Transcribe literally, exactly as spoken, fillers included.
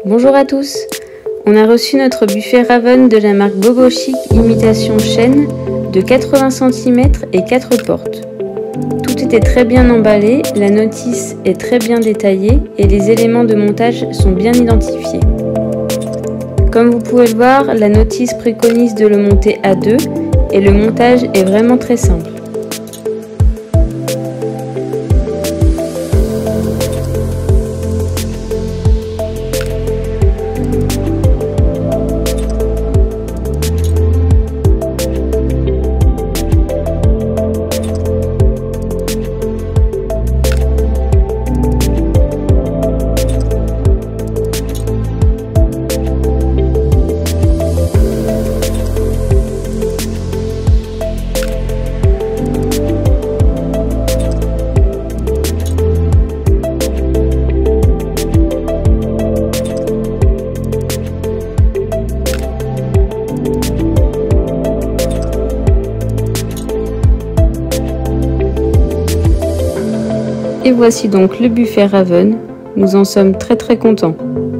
Bonjour à tous. On a reçu notre buffet Raven de la marque Bobo Chic imitation chêne de quatre-vingts centimètres et quatre portes. Tout était très bien emballé, la notice est très bien détaillée et les éléments de montage sont bien identifiés. Comme vous pouvez le voir, la notice préconise de le monter à deux et le montage est vraiment très simple. Et voici donc le buffet Raven, nous en sommes très très contents.